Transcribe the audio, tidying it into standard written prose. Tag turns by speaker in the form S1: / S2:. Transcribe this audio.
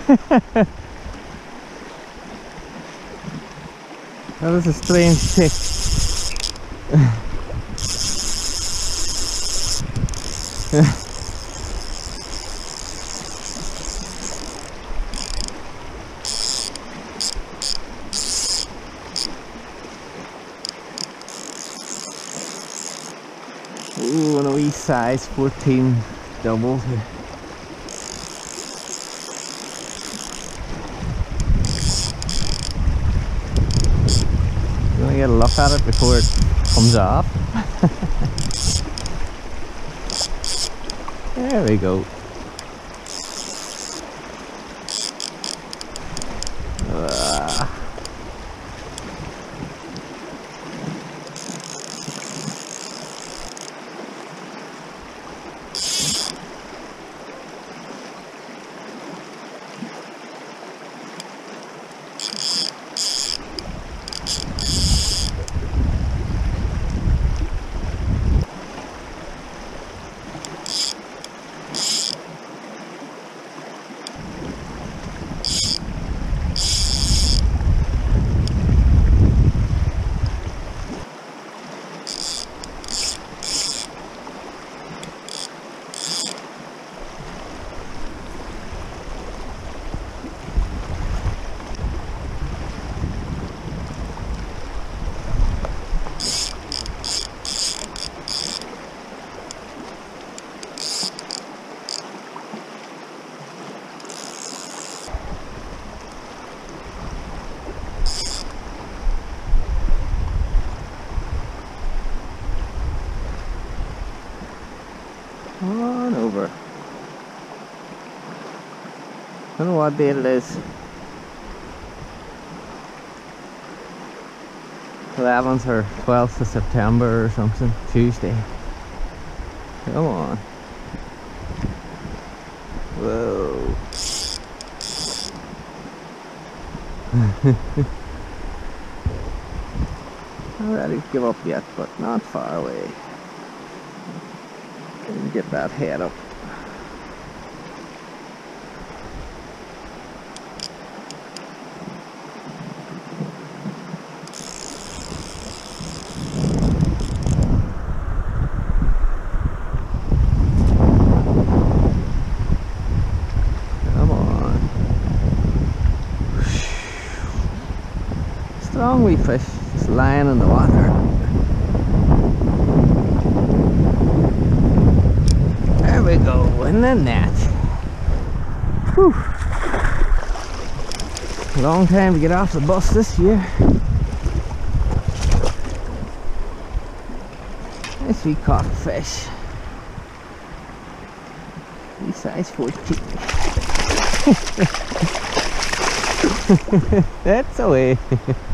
S1: That is a strange tick. Ooh, and a wee size 14 double here. You want to get a look at it before it comes off. There we go. On over. I don't know what date it is. 11th or 12th of September or something. Tuesday. Come on. Whoa. Not ready to give up yet, but not far away. Get that head up. Come on. Strong wee fish, just lying in the water. There we go, in the net. Whew. Long time to get off the bus this year. Nice wee caught fish. Wee size 14. That's away.